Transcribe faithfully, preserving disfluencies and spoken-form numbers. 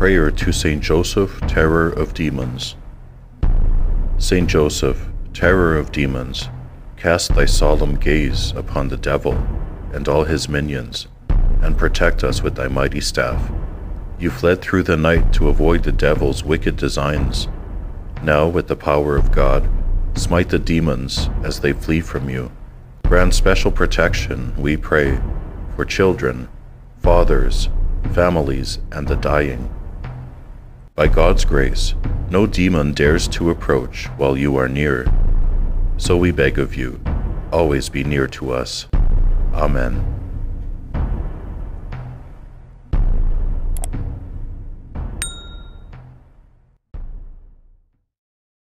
Prayer to Saint Joseph, Terror of Demons. Saint Joseph, terror of demons, cast thy solemn gaze upon the devil and all his minions, and protect us with thy mighty staff. You fled through the night to avoid the devil's wicked designs. Now, with the power of God, smite the demons as they flee from you. Grant special protection, we pray, for children, fathers, families, and the dying. By God's grace, no demon dares to approach while you are near. So we beg of you, always be near to us. Amen.